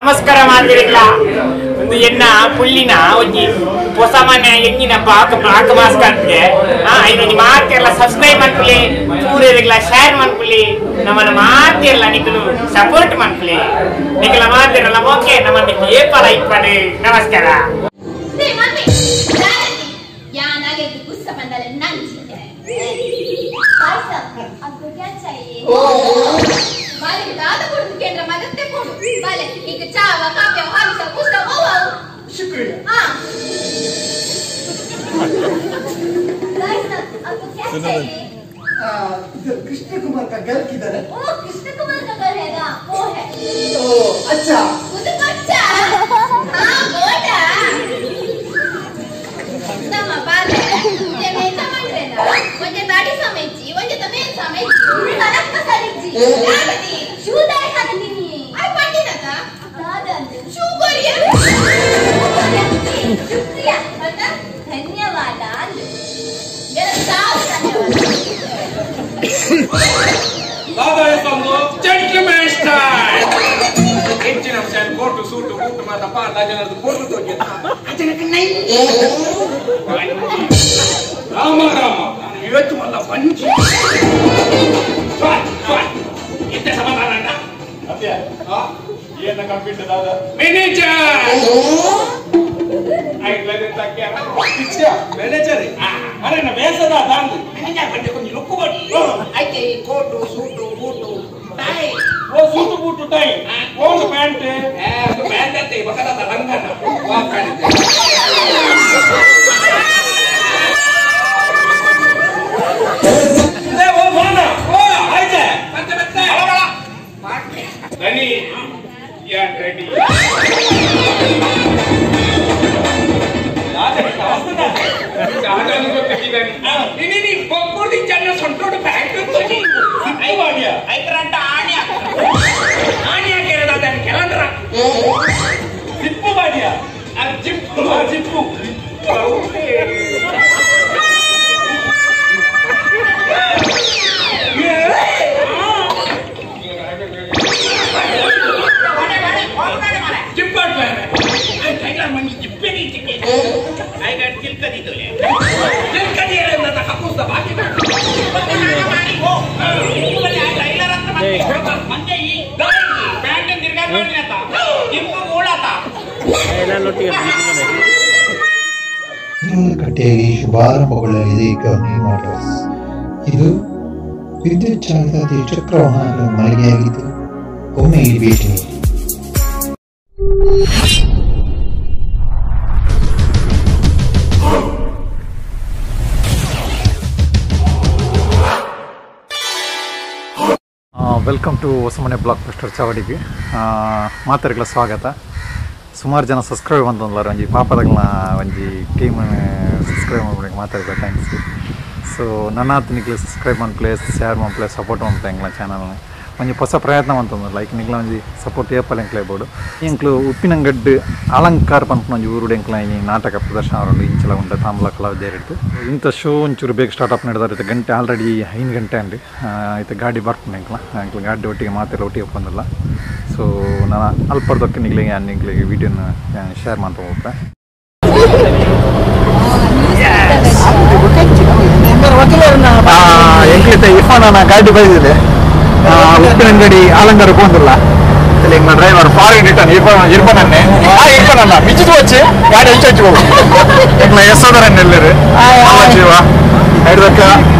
ನಮಸ್ಕಾರ ಮಾತಿರಲ್ಲ ಒಂದು ಎನ್ನ ಪುಳ್ಳಿನ ಒಂಜಿ ಹೊಸ ಮನೆ ಎಂಗಿನ ಪಾಕ ಮಾಸ್ಕರ್ಗೆ ಇದೊಂದು ಮಾತೆಲ್ಲ ಸಬ್ಸ್ಕ್ರೈಬ್ ಮಾಡ್ಕೊಳ್ಳಿ ಪೂರೆಲ್ಲ ಶೇರ್ ಮಾಡ್ಕೊಳ್ಳಿ ನಮ್ಮನ್ನ ಮಾತೆಲ್ಲ ನಿಕ್ಕಲು ಸಪೋರ್ಟ್ ಮಾಡ್ಕೊಳ್ಳಿ ನಿಕ್ಕಲ ಮಾತಿರಲ್ಲ ಓಕೆ ನಮ್ಮನ್ನ ಏಪಲ ಇಪ್ಪಡೆ ನಮಸ್ಕಾರ कृष्ण कुमार का घर किधर है? कृष्ण कुमार का घर है ना, वो है। अच्छा। मुझे बच्चा। हाँ, बोला। sama bale. Dia minta mana na? Wajah tadi sameci, wajah tapi sameci. Tarak pasariji. Ada ni. Sudah ada ni. Ay pandi nata? Ada. Syukuria. Syukriya. Betul? धन्यवाद. Jangan tahu धन्यवाद. दादा ये तो gentleman style. Engine हम सेल coat suit boot माता पार लाजना तो कोट तो क्या? अचानक नहीं. रामा रामा. ये तो माला पंची. स्वाट. इतने समाधान ना. अब यार. हाँ. ये ना कंप्यूटर दादा. मैनेजर. आई लगे तक क्या? किच्चा. मैनेजर है. अरे ना वैसा ना दांडू. मैनेजर बंदे को नहीं लुक्को बड़ी. आई के कोट सूट बूट टाई. वो सूट बूट टाई. वो पैंट है. तो पैंट है ते बकरा ता रंगा ना. वो पैंट है. ले वो बोलना. वो आई जा. बच्चे. हलो बड़ा. मार ले. धनी. यार ready. ini bokor di channel sontrod bank to ji ai badia ai karanta ania kere da dan calendar zippu badia zippu ಕಟ್ಟೆಗೆ ಶುಭಾರಂಭಗೊಳ್ಳಲಿದೆ ಗಮನಿ ಮೋಟಾರ್ಸ್. ಇದು ವಿದ್ಯುತ್ ಚಾಲಿತ ದ್ವಿಚಕ್ರ ವಾಹನಗಳ ಮಳಿಗೆಯಾಗಿದ್ದು ಒಮ್ಮೆ ಇಲ್ಲಿ ಭೇಟಿ ನೀಡಿ. Welcome to Hosamane blockbuster ಚಾವಡಿಗೆ ಮಾತಾಡಗಳ ಸ್ವಾಗತ. ಸುಮಾರು ಜನ ಸಬ್ಸ್ಕ್ರೈಬ್ ಅಂತಂದ್ರೆ ಒಂಜಿ ಪಾಪದಗಳನ್ನ ಒಂಜಿ ಟೀಮ್ ಸಬ್ಸ್ಕ್ರೈಬ್ ಮಾಡ್ಬಿಟ್ಟು ಮಾತಾಡಿದ ಥ್ಯಾಂಕ್ಸ್. ಸೊ ನನ್ನ ನಿಕ್ಲೆ ಸಬ್ಸ್ಕ್ರೈಬ್ ಮಾಡ್ಪ್ಲೇ ಶೇರ್ ಮಾಡ್ಪ್ಲೇ ಸಪೋರ್ಟ್ ಮಾಡ್ಪ್ಲೇ ಎಂಗ್ಲ ಚಾನಲ್ನ ಒಂಜಿ ಹೊಸ ಪ್ರಯತ್ನ ಅಂತಂದ್ರೆ ಲೈಕ್ ನಿಕ್ಲ ಒಂಜಿ ಸಪೋರ್ಟ್ ಏಪಲ್ ಎಂಕ್ಲೇಬೋದು ಎಂಕ್ಲು ಉಪ್ಪಿನಂಗಡ್ಡು ಅಲಂಕಾರ ಪಂಪನ ಒಂಜಿ ಊರುಡು ಎಂಕ್ಲ ಈ ನಾಟಕ ಪ್ರದರ್ಶನ ಅವರುಂಡು ಇಂಚಲ ಉಂಟು ತಾಂಬಲ ಕಲಾವಿದರಿದ್ದು ಇಂಥ ಶೋ ಒಂಚೂರು ಬೇಗ ಸ್ಟಾರ್ಟಪ್ ನಡೆದಾರೆ ಗಂಟೆ ಆಲ್ರೆಡಿ 5 ಗಂಟೆ ಅಂడి ಆಯ್ತು ಗಾಡಿ ಬರ್ತೀನಿ ಎಂಕ್ಲ ಗಾಡಿ ಒಟ್ಟಿಗೆ ಮಾತೆಲ್ಲ ಒಟ್ಟಿಗೆ ಬಂದಿಲ್ಲ. ಸೊ ನಾನು ಅಲ್ಪರ್ದಕ್ಕೆ ನಿಗ್ಲಿಗೆ ವಿಡಿಯೋನ ಶೇರ್ ಮಾಡ್ತಾ ಹೋಗ್ತೆ. ಎಂಕ್ಲಿತ ಇಫಾನ ಗಾಡಿ ಬೈದಿದೆ ಉಪ್ಪಿನಂಗಡಿ ಅಲಂಕಾರಕ್ಕೆ ಬಂದಿಲ್ಲ మా డ్రైవర్ ఫారెన్ రిటర్న్ ఇర్పనన్నే ఇర్పనన్న మిచ్చికి వచ్చి గాడి వచ్చి పోవు ఇట్లా యశోదరని వెళ్ళారు జీవ ఐదక్క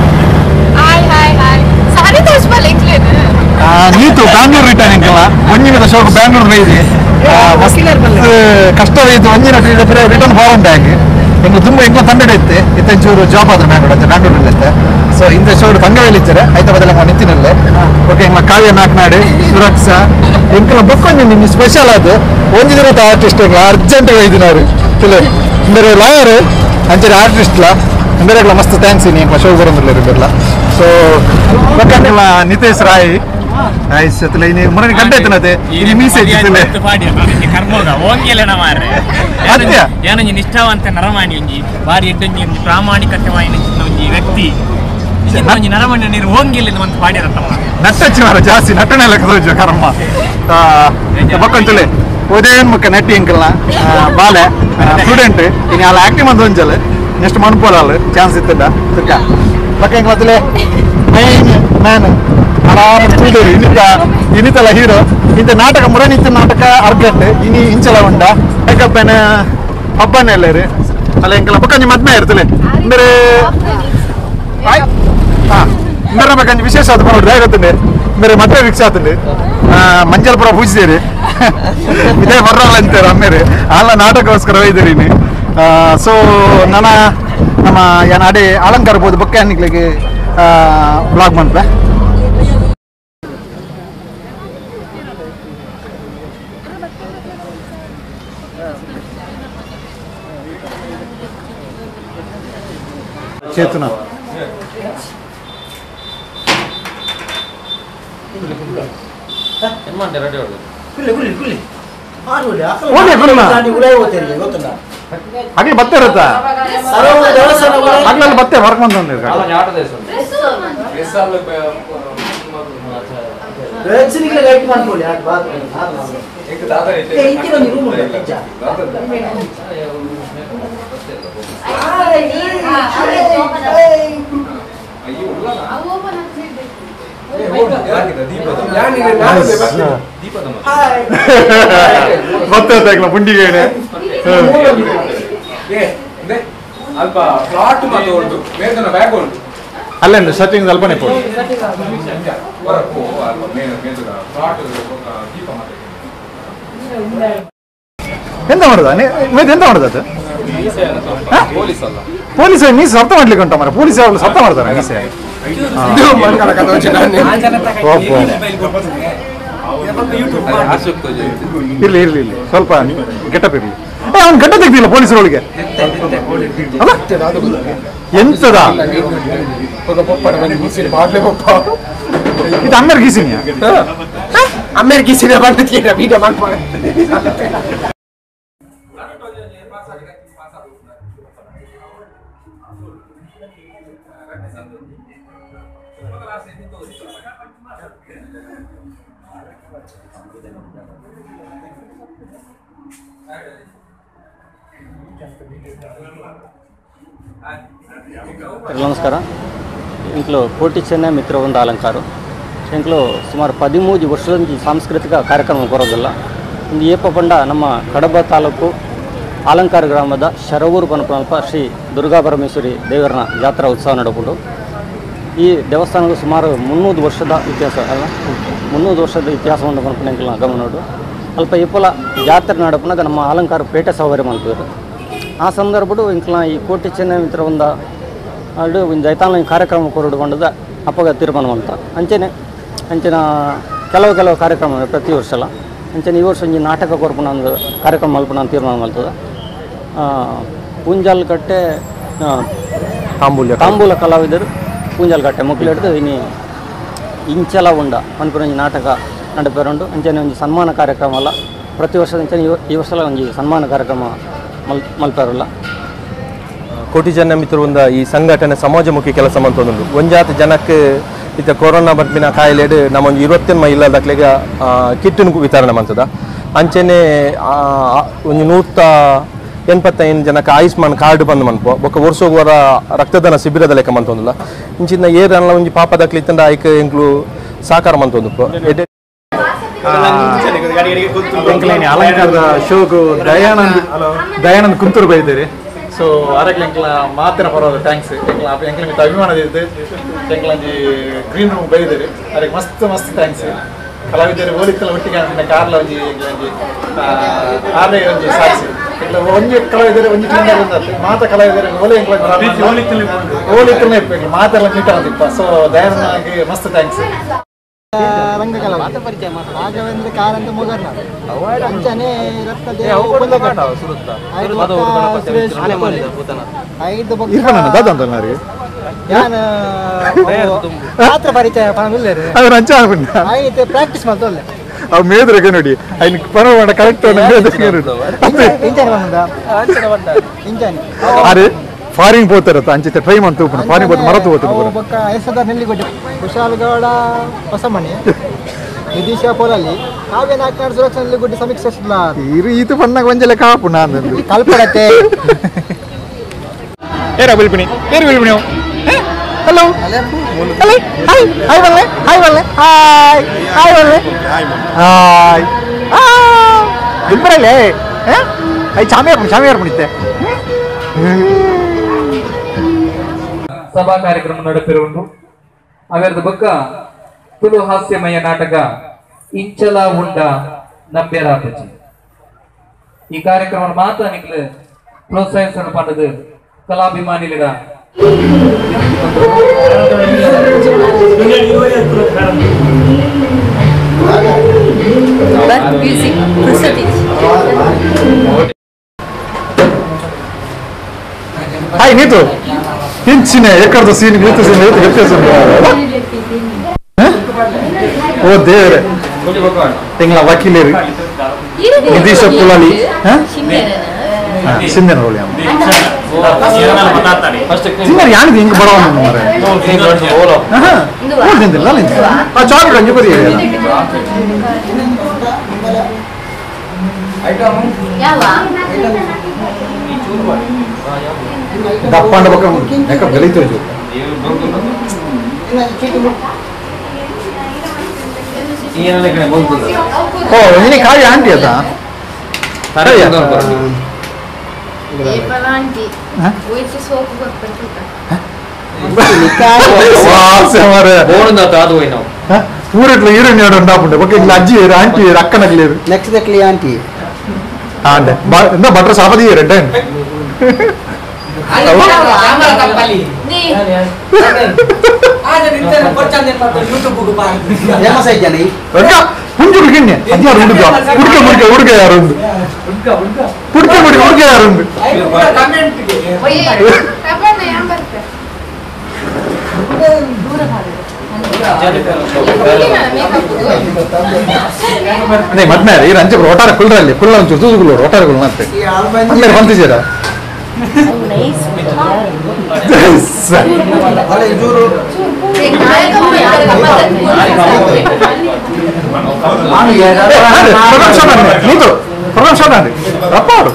ನೀತು ಬ್ಯಾಂಗ್ಳೂರ್ ರಿಟರ್ನ್ ಇಂಕಲ್ಲ ಒಂಜಿನ ಶೋಕ ಬ್ಯಾಂಗ್ಳೂರ್ ರೈದಿ ಕಷ್ಟವಾಯಿತು ಒಂಜಿನ ರಿಟರ್ನ್ ಫಾರೆನ್ ಬ್ಯಾಂಕ್ ಎಂಗೆ ತುಂಬ ಎಂಕೋ ತಂಡಡೈತೆ ಇತ್ತಂಚೂರು ಜಾಬ್ ಆದ್ರೆ ಬ್ಯಾಂಗ್ಳೂರಲ್ಲೈತೆ. ಸೊ ಇಂಥ ಶೋಡ್ ತಂಗವೇಲಿದ್ದಾರೆ ಐತ ಬದಲ ನಿಂತಿನಲ್ಲೇ ಓಕೆ ಎಂಗ್ಲ ಕಾವ್ಯ ನಾಕ್ನಾಡಿ ಸುರಕ್ಷಾ ಎಂಕಲ ಬೊಕ್ಕೊಂದು ನಿಮ್ಗೆ ಸ್ಪೆಷಲ್ ಅದು ಒಂದು ದಿನ ಆರ್ಟಿಸ್ಟ್ ಎಂಗ್ಲ ಅರ್ಜೆಂಟ್ ಒಯ್ದಿನವ್ರು ತಿಳಿ ಇಂದರೆ ಲಾಯರ್ ಅಂಚೆ ಆರ್ಟಿಸ್ಟ್ಲ ಇಂದರೆಗ್ಲ ಮಸ್ತ್ ಥ್ಯಾಂಕ್ಸ್ ನೀ ಎಂಗ್ಲ ಶೋ ಬರೋದಿಲ್ಲ ಇರಲಿಲ್ಲ. ಸೊ ಬೊಕ್ಕಂಗ್ಲ ನಿತೇಶ್ ರಾಯ್ ಆಯ್ತು ಇನ್ನು ಮುರನಿ ಗಂಟೆ ಆಯ್ತನತೆ ಇಲ್ಲಿ ಮೀಸೆ ಏನೊಂದು ನಿಷ್ಠಾವಂತ ನರಮಾಣಿ ಒಂಜಿ ಬಾರಿ ಎಡ್ಡೊಂಜಿ ಪ್ರಾಮಾಣಿಕತೆ ಒಂಜಿ ವ್ಯಕ್ತಿ ಒಂಜಿ ನರಮಾಣಿ ನೀರು ಹೋಂಗಿಲ್ಲ ಒಂದು ಪಾಡ್ಯಾರ ನಟ್ಟಚ್ಚಿನಾರ ಜಾಸ್ತಿ ನಟನೆ ಲೆಕ್ಕದ ಕರ್ಮ ಬಕ್ಕಂತಲೇ ಉದಯನ್ ಮುಖ ನಟಿ ಅಂಕಲ್ನ ಬಾಲೆ ಸ್ಟೂಡೆಂಟ್ ಇನ್ನು ಅಲ್ಲ ಆಕ್ಟಿಂಗ್ ಅಂತ ಒಂಚಲ್ ನೆಕ್ಸ್ಟ್ ಮನ್ಪೋಲಲ್ಲ ಚಾನ್ಸ್ ಇತ್ತದ ತಿರ್ಕ ಪಕ್ಕ ಎಂಕ್ಲತ್ತಲೆ ಮೈನ್ ಮ್ಯಾನ್ ಆರಾಮ ಸ್ಟೂಡಿಯೋ ಇನ್ನಿತಲ್ಲ ಹೀರೋ ಇಂಥ ನಾಟಕ ಮುರನಿತ್ಯ ನಾಟಕ ಅರ್ಜೆಂಟ್ ಇನಿ ಇಂಚಲ ಉಂಡ ಯಾಕಪ್ಪನ ಹಬ್ಬನೇ ಎಲ್ಲ ರೀ ಅಲ್ಲ ಎಂಕಲ್ಲ ಪಕ್ಕ ನಿಮ್ಮ ಮದ್ಮೆ ಇರ್ತಲೆ ಅಂದ್ರೆ ಹಾಂ ಇಂದ್ರೆ ನಮಗೆ ವಿಶೇಷ ಅದು ನೋಡ್ರಿ ಗೊತ್ತಂడి मेरे मद्वे वीक्ष मंजलपुर पूजदेरी इदे बर्रल्ल अंतारे अम्मेरे आल नाटकक्कोस्कर होय्दिरी सो नान नम्म यान अडे अलंकार बोद बक्कानिक्लिगे ब्लाग मन्पे चेतना ಅಗ್ಲಿ ಬತ್ತೆ ಇರುತ್ತಾ ಅಗ್ಲಲ್ಲಿ ಬತ್ತೆ ಹೊರಗೆ ಬಂದು ಗೊತ್ತಾಗ್ಲ ಪುಂಡಿಗೆ ಅಲ್ಪ ಫ್ಲಾಟ್ ಮತ್ತೆ ಉಂಟು ಮೇದನ ಬ್ಯಾಗ್ ಉಂಟು ಅಲ್ಲೇನು ಸೆಟ್ಟಿಂಗ್ ಅಲ್ಪನೇ ಕೊಡು ಹೊರಕು ಅಲ್ಪ ಮೇದನ ಫ್ಲಾಟ್ ದೀಪ ಮತ್ತೆ ಎಂತ ಮಾಡುದ ಎಂತ ಮಾಡುದ ಅದು ಪೊಲೀಸ್ ಅಲ್ಲ ಪೊಲೀಸ್ ನೀ ಸಪ್ತ ಮಾಡ್ಲಿಕ್ಕೆ ಉಂಟ ಮರ ಪೊಲೀಸ್ ಅವರು ಸಪ್ತ ಮಾಡ್ತಾರೆ ನೀಸೆ ಇರ್ಲಿ ಇರ್ಲಿ ಇರ್ಲಿ ಸ್ವಲ್ಪ ಗೆಟಪ್ ಇರ್ಲಿ ಅವ್ನು ಗಡ್ಡ ತೆಗ್ದಿಲ್ಲ ಪೊಲೀಸರೊಳಗೆ ಎಂತದ ಇದು ಅಮ್ಮೇರ್ ಗೀಸಿನಿಯಾ ಅಮ್ಮೇರ್ ಗೀಸಿನ ಬಂದಿದ್ದೀರ ವಿಡಿಯೋ ಮಾಡ್ಕೊಳ್ಳಿ ನಮಸ್ಕಾರ ಇಂట్లో ಕೋಟಿ ಚೆನ್ನೈ ಮಿತ್ರ ಒಂದು ಅಲಂಕಾರ ಇಂట్లో ಸುಮಾರು 13 ವರ್ಷದ ಸಾಂಸ್ಕೃತಿಕ ಕಾರ್ಯಕ್ರಮ ಬರೋದಿಲ್ಲ ಒಂದು ಏಪ ಬಂಡ ನಮ್ಮ ಕಡಬ ತಾಲೂಕು ಅಲಂಕಾರ ಗ್ರಾಮದ ಶರವೂರು ಪನಪನಲ್ಪ ಶ್ರೀ ದುರ್ಗಾ ಪರಮೇಶ್ವರಿ ದೇವರನ ಜಾತ್ರಾ ಉತ್ಸವ ನಡೆಕೊಂಡು ಈ ದೇವಸ್ಥಾನಕ್ಕೆ ಸುಮಾರು 300 ವರ್ಷದ ಇತಿಹಾಸ ಅಲ್ಲ 300 ವರ್ಷದ ಇತಿಹಾಸವನ್ನು ಪನಪನ ಗಮನೋಡು ಅಲ್ಪ ಏಪಲ ಜಾತ್ರೆ ನಡಪನಾಗ ನಮ್ಮ ಅಲಂಕಾರ ಪೇಟೆ ಸೌಕರ್ಯ ಮಾಡ್ತಿದ್ರು ಆ ಸಂದರ್ಭಡು ಇಂಕ್ಲ ಈ ಕೋಟಿ ಚೆನ್ನೈ ಮಿತ್ರ ಒಂದು ಅದು ಒಂದು ಐತಾನ ಕಾರ್ಯಕ್ರಮ ಕೊರಡುಕೊಂಡದ ಅಪ್ಪಗ ತೀರ್ಮಾನ ಅಂತ ಅಂಚೆನ ಕೆಲವು ಕಾರ್ಯಕ್ರಮ ಪ್ರತಿ ವರ್ಷ ಅಲ್ಲ ಅಂಚೆನ ಈ ವರ್ಷ ಒಂದು ನಾಟಕ ಕೊರ್ಪಣ ಒಂದು ಕಾರ್ಯಕ್ರಮ ಮಲ್ಪನ ಅಂತ ತೀರ್ಮಾನ ಮಾಡ್ತದೆ ಪೂಂಜಾಲ್ಕಟ್ಟೆ ತಾಂಬೂಲ ಕಲಾವಿದರು ಪೂಂಜಾಲ್ಕಟ್ಟೆ ಮಕ್ಕಳು ಹಿಡಿದು ಇನ್ನು ಇಂಚಲ ಉಂಡ ಅನ್ಕೊಂಡು ಒಂದು ನಾಟಕ ನಡೆಪೇರುಂಡು ಅಂಚೆನೆ ಒಂದು ಸನ್ಮಾನ ಕಾರ್ಯಕ್ರಮ ಅಲ್ಲ ಪ್ರತಿ ವರ್ಷದ ಅಂಚೆನೆ ಈ ವರ್ಷ ಒಂದು ಸನ್ಮಾನ ಕಾರ್ಯಕ್ರಮ ಮಲ್ಪೇರಲ್ಲ ಕೋಟಿ ಜನ ಮಿತ್ರರಿಂದ ಈ ಸಂಘಟನೆ ಸಮಾಜಮುಖಿ ಕೆಲಸ ಮಾಡ್ತೊಂದು ಒಂಜಾತಿ ಜನಕ್ಕೆ ಇತ್ತ ಕೊರೋನಾ ಬರ್ಬಿನ ಕಾಯಿಲೆ ನಮ್ಮ ಒಂದು 20 ಮಹಿಳೆಗೆ ಕಿಟ್ಟಿನ ವಿತರಣೆ ಮಾಡ್ತದ ಅಂಚೆನೆ ಒಂದು 185 ಜನಕ್ಕೆ ಆಯುಷ್ಮಾನ್ ಕಾರ್ಡ್ ಬಂದು ಮನ್ಪೋ ಬೊಕ್ಕ ವರ್ಷೋಗುವರ ರಕ್ತದಾನ ಶಿಬಿರದ ಲೆಕ್ಕ ಮಂತೊಂದಿಲ್ಲ ಇಂಚಿನ ಏರಲ್ಲ ಒಂಜಿ ಪಾಪದಕ್ಲಿತ್ತಂಡ ಐಕ್ ಎಂಕ್ಲು ಸಾಕಾರ ಮಂತೊಂದು ಅಲಂಕಾರದ ಶೋಕು ದಯಾನಂದ್ ಕುಂತೂರು ಬೈದಿರಿ ಸೊ ಅದಕ್ಕೆ ಎಂಕ್ಲ ಮಾತಿನ ಪರವಾದ ಥ್ಯಾಂಕ್ಸ್ ಎಂಕ್ಲ ಮಿತ್ತ ಅಭಿಮಾನದಿದ್ದು ಎಂಕ್ಲಂಜಿ ಗ್ರೀನ್ ರೂಮ್ ಬೈದಿರಿ ಅದಕ್ಕೆ ಮಸ್ತ್ ಥ್ಯಾಂಕ್ಸ್ ಕಲಾವಿದರು ಓಲಿತ್ತಲ್ಲ ಒಟ್ಟಿಗೆ ಅಂತಿನ ಕಾರ್ಲ ಒಂಜಿ ಆರ್ನೇ ಒಂಜಿ ಸಾಕ್ಷಿ ಎಂಕ್ಲ ಒಂಜಿ ಕಲಾವಿದರು ಒಂಜಿ ಕ್ಲೀನರ್ ಬಂದದ್ದು ಮಾತ ಕಲಾವಿದರು ಓಲೆ ಎಂಕ್ಲ ಓಲಿತ್ತಲೇ ಇಪ್ಪ ಮಾತೆಲ್ಲ ಮೀಟ ಅಂದಿಪ್ಪ ಸೊ ದಯಾನಂದಗೆ ಮಸ್ತ್ ಥ್ಯಾಂಕ್ಸ್ ರಂಗಕಲಾ ರಾಘವೇಂದ್ರ ಕಾರಂತ ಮುಗರ್ನ ಅಂಚನೆ ಪಾತ್ರ ಪರಿಚಯ ಪ್ರಾಕ್ಟೀಸ್ ಮಾಡ್ತೋಲ್ಲ ಅವ್ ಮೇದ್ರಗೆ ನೋಡಿ ಐನ್ ಪರವಾಡ ಕರೆಕ್ಟ್ ಅರೆ ಫಾರಿನ್ పోతారట అంచితే ట్రై మంత్ ఊపున ఫారిన్ పోతే మరత పోతుంది ಬೊಕ್ಕ ಎಸದ ನೆಲ್ಲಿಗೊಡ್ಡೆ ಕುಶಾಲಗೌಡ ಹೊಸಮನೆ ನಿಧೀಶ ಪೋಲಲ್ಲಿ ಕಾವ್ಯ ನಾಲ್ಕು ಸುರಕ್ಷಣೆ ಗುಡ್ಡಿ ಸಮೀಕ್ಷೆ ಇದು ಪಣ್ಣಗೆ ಒಂಜಲೆ ಕಾಪು ನಾನು ಕಲ್ಪಡತ್ತೆ ಏರಾ ಬಿಲ್ಪಿನಿ ಏರು ಬಿಲ್ಪಿನಿ ಹಲೋ ಹಲೋ ಹಾಯ್ ಹಾಯ್ ಬಲ್ಲೆ ಹಾಯ್ ಬಲ್ಲೆ ಹಾಯ್ ಹಾಯ್ ಬಲ್ಲೆ ಹಾಯ್ ಬಿಲ್ಪರಲ್ಲೇ ಐ ಚಾಮಿಯಾರ್ ಪುಣಿತ್ತೆ ಸಭಾ ಕಾರ್ಯಕ್ರಮ ನಡೆಪಿರುವುದು ಅವರದು ಬೊಕ್ಕ ತುಳು ಹಾಸ್ಯಮಯ ನಾಟಕ ಇಂಚಲ ಉಂಡ ನಂಬ್ಯರಾಪಜಿ ಈ ಕಾರ್ಯಕ್ರಮ ಮಾತ್ರ ನಿಕ್ಲು ಪ್ರೋತ್ಸಾಹಿಸಲು ಪಡೆದು ಕಲಾಭಿಮಾನಿಗಳ ಹಾಯ್ ನೀತು ಹಿಂಚಿನ ಎಕ್ಕರ್ದು ಸೀನ್ ನೀತು ಸೀನ್ ವ್ಯತ್ಯಾಸ ಓ ದೇವರೇ ತಿಂಗಳ ವಕೀಲೇರಿ ನಿಧೀಶ ಕುಲಾಲಿ ಸಿಂಧನ ರೋಳಿ ಸಿಂಧನ ಯಾನಿದು ಹಿಂಗೆ ಬಡವ ತಿಂದಿಲ್ಲ ಆ ಚಾಕ್ಲೇಟ್ ಹಂಗೆ ಬರೀ ದಪ್ಪಂಡ ಬಕ್ಕ ಯಾಕ ಬೆಳೀತದೆ ಓ ನೀನು ಕಾವ್ಯ ಆಂಟಿ ಅದ ఊరిట్లో హీరోయిన్ ఉండాపుండే ఒక ఇట్లా అజ్జి ఆంటీ అక్కనకి లేదు నెక్స్ట్ దక్లి ఆంటీ అంటే ఎంత బట్టర్ సాపది రెడ్ అండి పుంజు ఉడికిండి అది ఉడుక ఉడిక ఉడిక రెండు ఉడిక ఉడిక ఉడిక రెండు ಮಟ್ನಾರಿ ಈ ರಂಚೆ ಒಟ್ಟಾರ ಕುಲ್ರಲ್ಲಿ ಕುಲ್ಲ ಒಂಚೂರು ತೂಸುಗಳು ಒಟ್ಟಾರ ಕುಲ್ ಮತ್ತೆ ಅಂದ್ರೆ ಬಂತಿದ್ದೀರಾ నీతో ప్రోగ్రామ్ స్టార్ట్ అండి రప్పాడు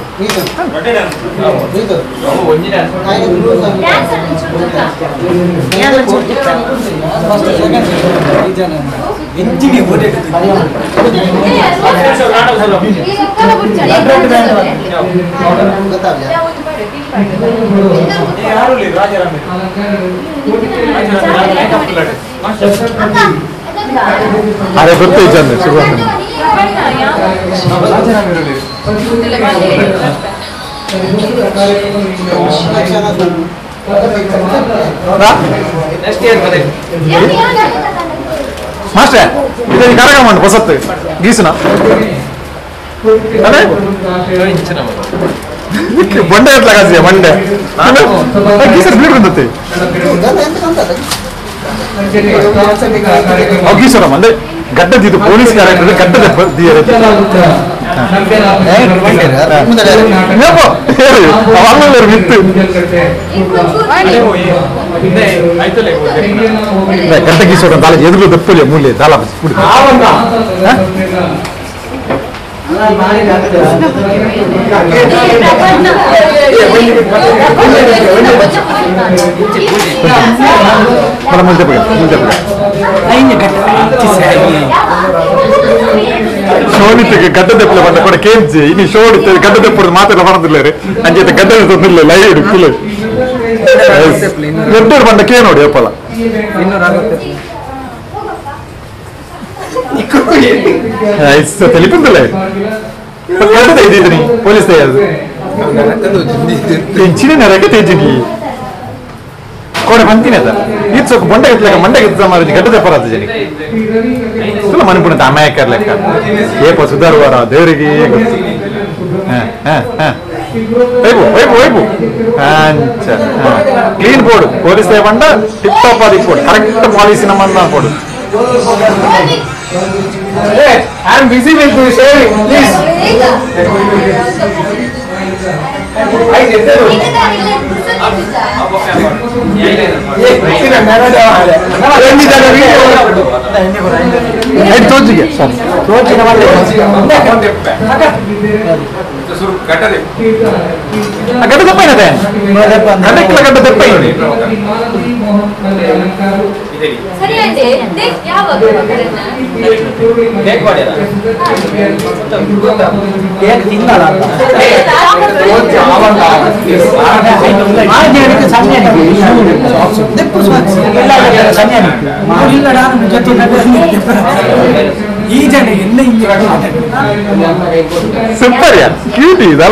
అరే గుర్తు ఇచ్చాను శుభాకాంక్షలు మాస్టర్ ఇది కరగమండి పొసత్తు గీసిన అదే ಬಂಡೆ ಎತ್ಲ ಕಾಸಿ ಬಂಡೆ ಗೀಸರ್ ಬ್ಲೀಡ್ ಬಂದತ್ತೆ ಗೀಸರಮ್ಮ ಅಂದ್ರೆ ಗಡ್ಡದಿದ್ದು ಪೊಲೀಸ್ ಕ್ಯಾರೆಕ್ಟರ್ ಗಡ್ಡದ ಮಿತ್ತು ಗಡ್ಡ ಗೀಸೋಡ ದಾಲ ಎದುರು ದಪ್ಪಲೆ ಮೂಲೆ ದಾಲ ಶೋಣಿತಿಗೆ ಗಡ್ಡ ದೆಪ್ಪಲೆ ಬಂದ ಕೂಡ ಕೇಳ್ಸಿ ಇನ್ನು ಶೋಣಿತ ಗಡ್ಡ ದೆಪ್ಪದ ಮಾತೆಲ್ಲ ಬರೋದಿಲ್ಲ ರೀ ಅಂಚೆ ಗಡ್ಡ ತೊಂದಿಲ್ಲ ಲೈ ಹಿಡಿಕಿಲ್ಲ ಎಡ್ಡೂರು ಬಂದ ಕೇ ನೋಡಿ ಅಪ್ಪಲ್ಲ తెలిపిందిలే పోలీస్ పెంచిన నెరక తెచ్చింది కోడ పంతినేత ఈడ్స్ ఒక బొండ ఎట్లా మండ ఎత్తుతారు గడ్డ తెప్పరాదు జని మనుపుణత అమాయకర్ లెక్క ఏ పో సుధారువారా దేవుడికి వైపు వైపు వైపు క్లీన్ పోడు పోలీస్ లేకుండా టిప్ టాప్ అది పోడు కరెక్ట్ పాలసీ నమ్మన్నా పోడు I am busy with sharing, please. I ಗಡ್ಡ ದಪ್ಪ ಇದೆ ಗಡ್ಡ ದಪ್ಪ ಇದೆ ಸರಿ ಆಯ್ತು ಯಾವಾಗ ಕೇಕ್ ಮಾಡ್ಯಾರ ಕೇಕ್ ತಿನ್ನಲ್ಲ ಈ ಜನ ಎಲ್ಲ ಸೂಪರ್ ಯಾ ಕ್ಯೂಟ್ ಇದಲ್ಲ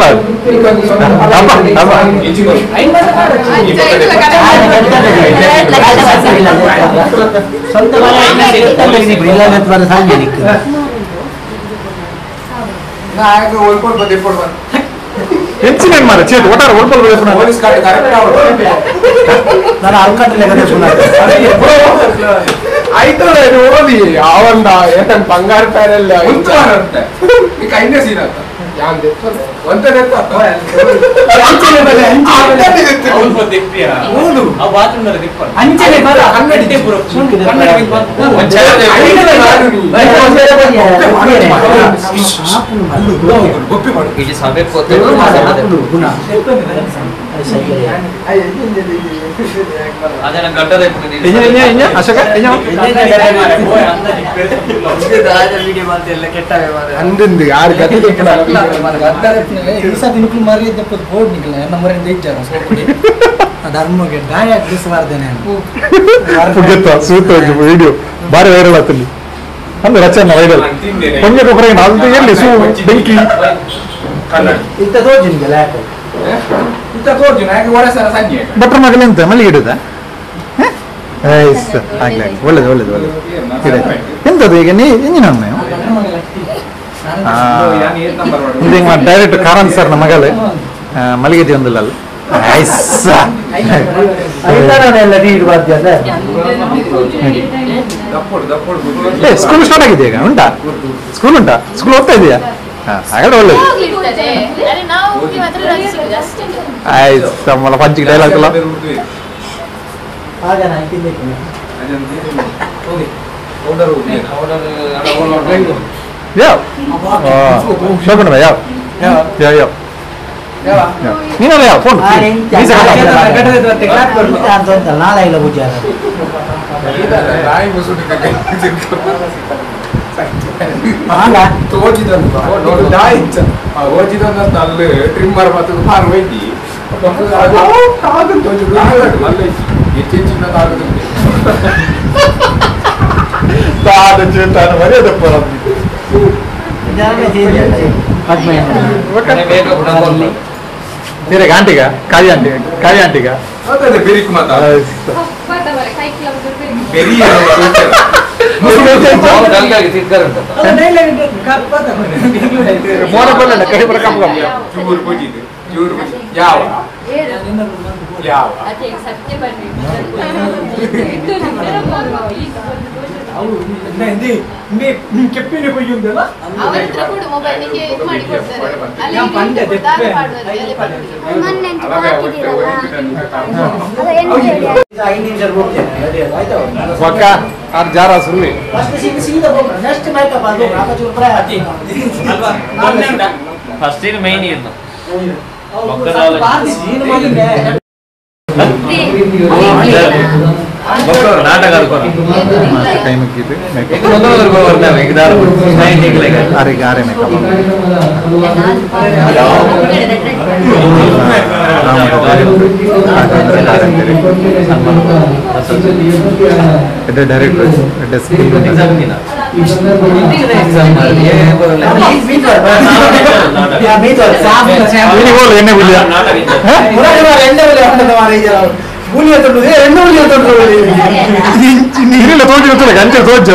ಹೆಚ್ಚಿನ ಮಾರ ಚೇತು ಒಟ್ಟಾರೆ ನಾನು ಅಲ್ಕಟ್ಟಲೆ ಆಯ್ತು ಓದಿ ಅವಂದ ಏನ್ ಬಂಗಾರ ಪ್ಯಾರಲ್ಲ ಕೈನೇ ಸೀನ ಅಂಚನೆ ಅಂದಿಂದ ಯಾರು ಗತಿ ಮರಿ ಬೋರ್ಡ್ ನಿಕಲ ನಮ್ಮರ ಧರ್ಮ ಗಾಯ ದಿಸವಾರ್ದೇನೆ ಸೂತ ವಿಡಿಯೋ ಬಾರಿ ವೈರಲ್ ಆಗ್ತಲ್ಲಿ ಅಂದ್ರೆ ರಚನೆ ವೈರಲ್ ಕೊಂಜ ಗೊಬ್ಬರ ಅದು ಎಲ್ಲಿ ಸೂ ಬೆಂಕಿ ಇಂತ ತೋಜಿನಿಗೆ ಭಟ್ರ ಮಗಲಿ ಅಂತ ಮಲ್ಲಿಗೆ ಇಡುದ ಆಗ್ಲಿ ಒಳ್ಳೇದು ಒಳ್ಳೇದು ಒಳ್ಳೇದು ಎಂತದು ಈಗ ನೀ ಎಂಜಿನ ಹಿಂಗೆ ಡೈರೆಕ್ಟ್ ಕಾರನ್ ಸರ್ ನಮ್ಮ ಮಗಳು ಮಲ್ಲಿಗೆ ಒಂದಿಲ್ಲ ಸ್ಕೂಲ್ ಸ್ಟಾರ್ಟ್ ಆಗಿದೆ ಈಗ ಉಂಟಾ ಸ್ಕೂಲ್ ಉಂಟಾ ಸ್ಕೂಲ್ ಹೋಗ್ತಾ ಇದೆಯಾ ಹಾಗಾದ್ರೆ ಒಳ್ಳೇದು ಆಯ್ತು ಮಲ ಪಂಚಿಗೆ ಡೈಲಾಗ್ ಅಲ್ಲ ಯಾವ ಶೋಭನ ಯಾವ ಯಾವ ಯಾವ ನೀನಲ್ಲ ಯಾವ ಫೋನ್ ನಾಳೆ ಇಲ್ಲ ಪೂಜೆ ಟ್ರಿಮ್ಮರ್ ಮತ್ತು ಫಾರ್ಮ್ ಐತಿ ಬೇರೆ ಆಂಟಿಗ ಕಾಳಿ ಆಂಟಿ ಕಾಳಿ ಆಂಟಿಗ ಬೆರಿಕ್ ಮಾತ ಬೆರಿ ಚೂರು ಬುಜಿದು ಚೂರು ಬುಜಿ ಯಾವ ಯಾವ ಕೆಪ್ಪಿನ ಕೊಯ್ಯುಂದಲ್ಲ ಅವರ ಹತ್ರ ಕೂಡ ಮೊಬೈಲ್ ಗೆ ಇದು ಮಾಡಿ ಕೊಡ್ತಾರೆ ಅಲ್ಲಿ ಪಕ್ಕ ಆರು ಜಾರ ಸುಮ್ಮನೆ ಫಸ್ಟ್ ಮೈನ್ ಇನ್ನು ನಾಟಕ ಕೈ ಮುಗಿದು ಆರೆ ಮೇಕಪ್ ಡೈರೆಕ್ಟರ್ ಎಣ್ಣೆ ಬಿಲ್ಲ ನೀರಿಲ್ಲ ತೋಟಿ ಅಂಚೆ ತೋಜ್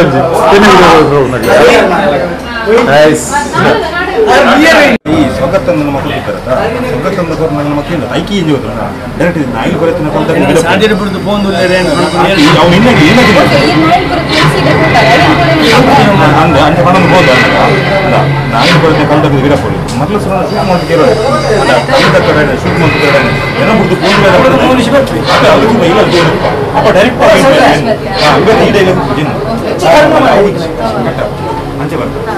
ಈ ಸ್ವಗತನ ಮಕ್ಕಳು ಇರ್ತಾರಲ್ಲ ಸ್ವಗತನ ನನ್ನ ಮಕ್ಕಳಿಂದ ಐಕಿ ಏನು ಡೈರೆಕ್ಟ್ ನಾಯಿಲ್ ಕೊರತಿನ ಕೊಂತ ಅಂದ ಅಂಚ ಪಣಂದು ಹೋದ ಅಲ್ಲ ನಾಯಿಲ್ ಬರುತ್ತೆ ಕಲ್ದಾಗ ವೀರಪ್ಪಳು ಮೊದಲು ಸುಮಾರು ಕೇಳೋದು ಅಲ್ಲ ಕಲ್ದ ಶೂಟ್ ಮಾಡ್ತಾರೆ ಏನೋ ಬಿಟ್ಟು ಕೂಡಲೇ ಇಲ್ಲ ಅಪ್ಪ ಡೈರೆಕ್ಟ್ ಅಂಗಡಿ ಇದೆ ಅಂಚೆ ಬರ್ತಾರೆ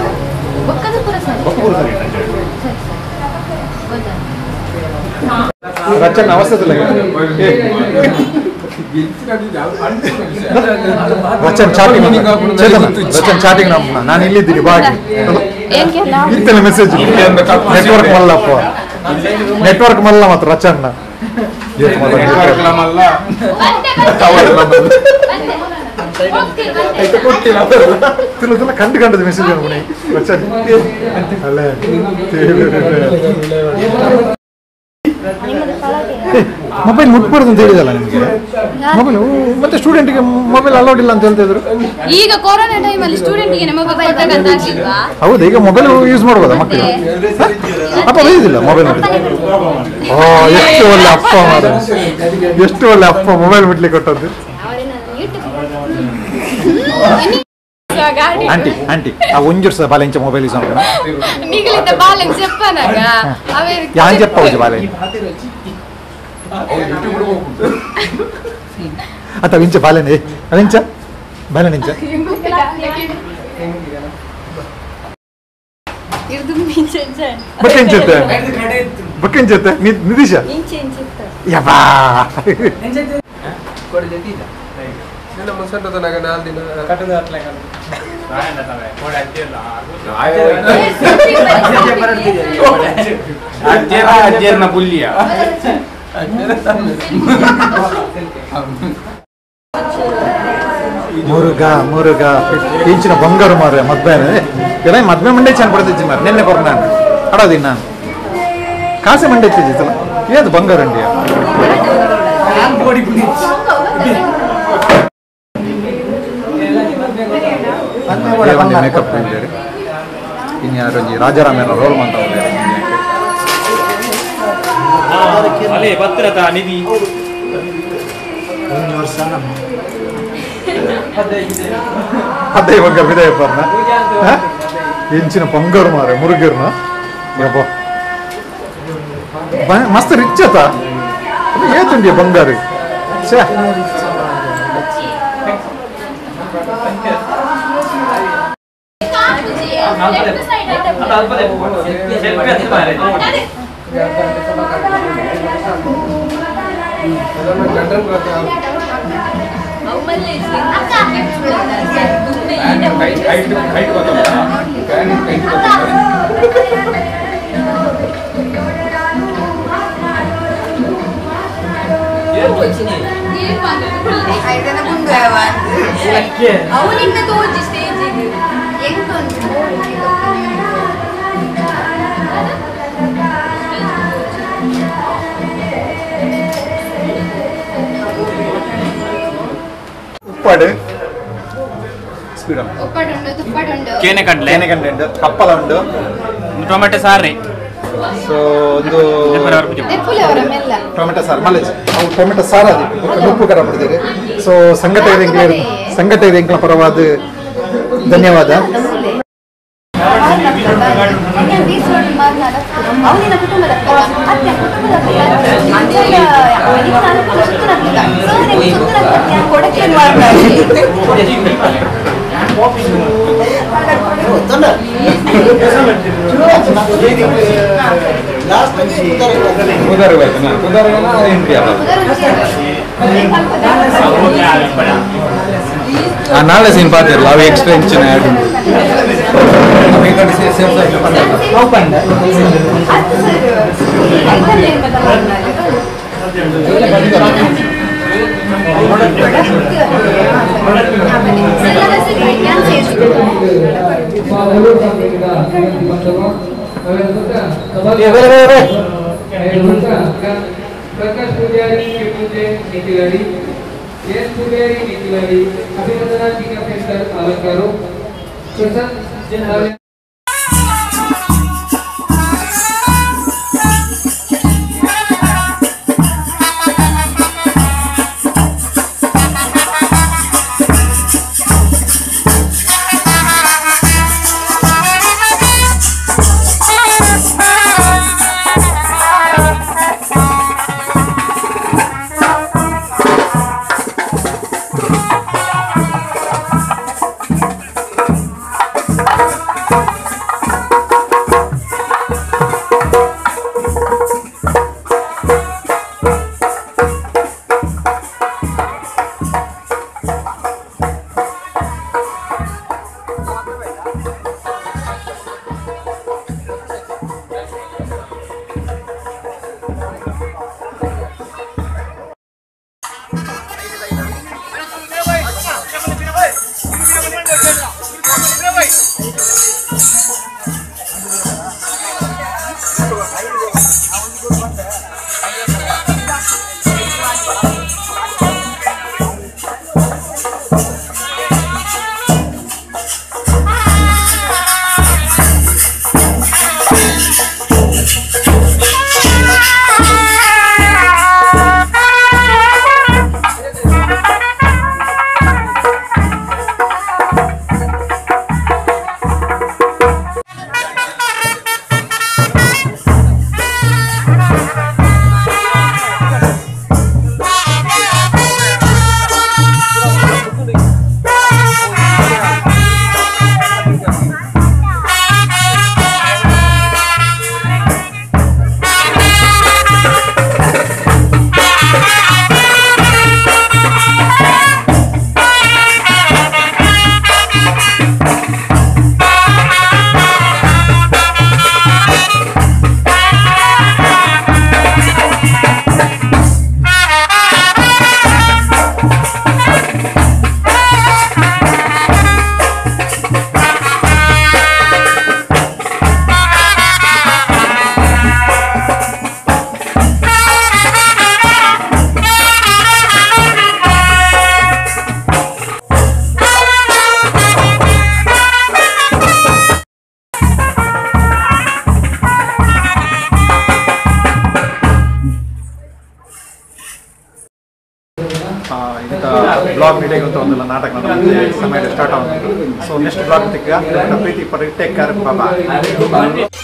ರಚನ್ ಅವಸ್ಥೆ ರಚನ್ ಚಾಟಿಂಗ್ ರಚನ್ ಚಾಟಿಂಗ್ ನಾನು ಇಲ್ಲಿದ್ದೀನಿ ಬಾಗಿ ಇತ್ತಲ್ಲ ಮೆಸೇಜ್ ನೆಟ್ವರ್ಕ್ ಮಲ್ಲಪ್ಪ ನೆಟ್ವರ್ಕ್ ಮಲ್ಲ ಮಾತ್ರ ರಚನ್ನ ಕಂಡು ಕಂಡದ ಮೆಸೇಜ್ ರಚನ್ ಅಲ್ಲೇ ಮೊಬೈಲ್ ಮುಟ್ಬಾರ್ದು ಅಂತ ಹೇಳಿದಲ್ಲ ನಿಮಗೆ ಮೊಬೈಲ್ ಮತ್ತೆ ಸ್ಟೂಡೆಂಟ್ಗೆ ಮೊಬೈಲ್ ಅಲೌಡ್ ಇಲ್ಲ ಅಂತ ಹೇಳ್ತಿದ್ರು ಈಗ ಕೊರೋನಾ ಟೈಮಲ್ಲಿ ಸ್ಟೂಡೆಂಟ್ಗೆ ಮೊಬೈಲ್ ತಗೊಂಡಾಗಿಲ್ವಾ ಹೌದು ಈಗ ಮೊಬೈಲ್ ಯೂಸ್ ಮಾಡ್ಬೋದಾ ಮಕ್ಕಳು ಅಪ್ಪ ಬೈದಿಲ್ಲ ಮೊಬೈಲ್ ಎಷ್ಟು ಒಳ್ಳೆ ಅಪ್ಪ ಎಷ್ಟು ಒಳ್ಳೆ ಅಪ್ಪ ಮೊಬೈಲ್ ಬಿಡ್ಲಿಕ್ಕೆ ಕೊಟ್ಟದ್ದು ಆಂಟಿ ಆಂಟಿ ಆ ಒಂಜೂರು ಸಹ ಬಾಲೆಂಚ ಮೊಬೈಲ್ ಯೂಸ್ ಮಾಡ್ತಾನ మిగిలిన బాలెన్స్ చెప్పానగా అవే యాన్ చెప్పవచ్చు బాలెంచ అత వించ బాలెనే వించ బాలెనించ ఇర్దు మించెంచె బకెంచెత బకెంచెత నిదిష ఇంచెంచెత యబా ಕೊಡದಿದ್ದ ನನ್ನ ಮುಸಂಡದ ನಗ ನಾಲ್ ದಿನ ಕಟ್ಟದ ಅಟ್ಲೆ ಕಣ ರಾಯಣ್ಣ ತವೆ ಕೋಡ ಅಜ್ಜಿಲ್ಲ ಅಜ್ಜೇರ್ನ ಬುಲ್ಲಿಯ ಮುರುಗ ಇಂಚಿನ ಬಂಗಾರು ಮಾರ ಮದ್ವೆನೆ ಎಲ್ಲ ಮದ್ವೆ ಮಂಡೆ ಚೆನ್ನ ಪಡ್ತಿದ್ದಿ ಮಾರ ನಿನ್ನೆ ಕೊರ ನಾನು ಅಡೋದಿನ್ ನಾನು ಕಾಸೆ ಮಂಡೆ ಇತ್ತಿದ್ದಿತ್ತಲ್ಲ ಏದು ಬಂಗಾರು ಅಂಡಿಯ ಮೇಕಪ್ ಇದ್ದಾರೆ ಇನ್ಯಾರು ರಾಜಾರಾಮೇನ ರೋಲ್ ಮಾಡ್ತಾರೆ ಭದ್ರತಾ ನಿಧಿ ಅದೇ ಇವಾಗ ವಿದಯಪ್ಪರ್ನ ಇಂಚಿನ ಬಂಗಾರು ಮಾರ ಮುರುಗರ್ನ ಮಸ್ತ್ ರಿಚ್ ಅತ ಏತುಂಡಿಯ ಬಂಗಾರು ಛೇ ಅವನಿಂದ ತೋಜಿ ಸ್ಟೇಜಿಗೆ ಎಂಟೊಂದು ഉപ്പാട് ಉಪ್ಪಡುಂಡು ಕೇನೆಕಡ್ಲೆ ഉണ്ട് കപ്പല ഉണ്ട് ಟೊಮೆಟೊ ಸಾರಿ ಸೊ ಒಂದು ನೆಪ್ಪುಲೆವರ ಮೆಲ್ಲ ಟೊಮೆಟೊ ಸಾರು ಮಲೇಜ್ ಅವು ಟೊಮೆಟೊ ಸಾರು ಅದು ಉಪ್ಪು ಖಾರ ಪಡ್ತೀರಿ ಸೊ ಸಂಘಟಕ ಎಂಕ್ಲ ಪರವಾದ ಧನ್ಯವಾದ ಅವನಿನ ಕುಟುಂಬದ ಅತ್ಯ ಕೊಡಕ್ಕೆ ನಾಳೆ ಸೀನ್ ಪಾತಿರಲ್ಲ ಅವು ಎಕ್ಸ್ಟ್ರಾ ಹೆಚ್ಚಿನ ಆ್ಯಡ್ प्रकाश पुजारी निखिलारी एस पुजारी निखिलारी अभिनंदना टीका सेंटर अलंकारो प्रशांत ಇಂಥ ಬ್ಲಾಗ್ ಮೀಡಿಯಾಗೆ ಅಂತ ಒಂದೆಲ್ಲ ನಾಟಕ ಸಮಯ ಸ್ಟಾರ್ಟ್ ಆಗುತ್ತೆ. ಸೊ ನೆಕ್ಸ್ಟ್ ಬ್ಲಾಗ್ ತಿಕ್ಕ ಪ್ರೀತಿ ಪರ್ ಟೇಕ್ ಕೇರ್ ಬಾಬಾ.